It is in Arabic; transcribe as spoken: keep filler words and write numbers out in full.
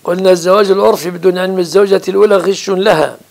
قلنا الزواج العرفي بدون علم الزوجة الأولى غش لها،